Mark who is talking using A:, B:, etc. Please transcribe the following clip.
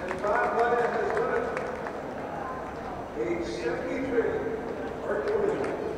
A: Bob Wyatt has won it. Age 73, Hercules.